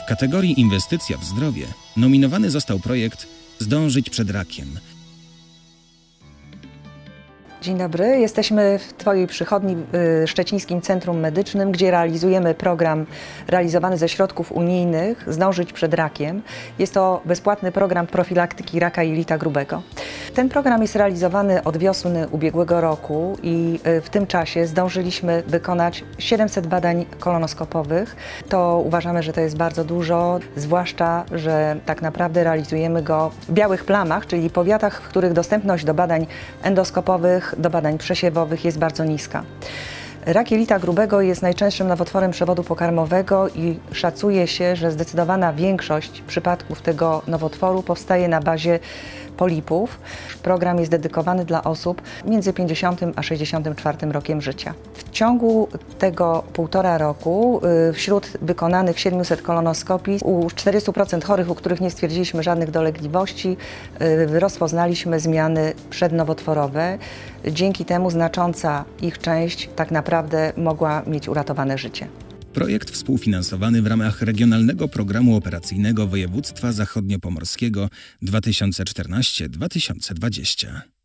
W kategorii Inwestycja w zdrowie nominowany został projekt Zdążyć przed rakiem. Dzień dobry, jesteśmy w Twojej przychodni w Szczecińskim Centrum Medycznym, gdzie realizujemy program realizowany ze środków unijnych Zdążyć przed rakiem. Jest to bezpłatny program profilaktyki raka jelita grubego. Ten program jest realizowany od wiosny ubiegłego roku i w tym czasie zdążyliśmy wykonać 700 badań kolonoskopowych. To uważamy, że to jest bardzo dużo, zwłaszcza, że tak naprawdę realizujemy go w białych plamach, czyli powiatach, w których dostępność do badań endoskopowych, do badań przesiewowych jest bardzo niska. Rak jelita grubego jest najczęstszym nowotworem przewodu pokarmowego i szacuje się, że zdecydowana większość przypadków tego nowotworu powstaje na bazie polipów. Program jest dedykowany dla osób między 50 a 64 rokiem życia. W ciągu tego 1,5 roku wśród wykonanych 700 kolonoskopii u 400% chorych, u których nie stwierdziliśmy żadnych dolegliwości, rozpoznaliśmy zmiany przednowotworowe. Dzięki temu znacząca ich część tak naprawdę mogła mieć uratowane życie. Projekt współfinansowany w ramach Regionalnego Programu Operacyjnego Województwa Zachodniopomorskiego 2014-2020.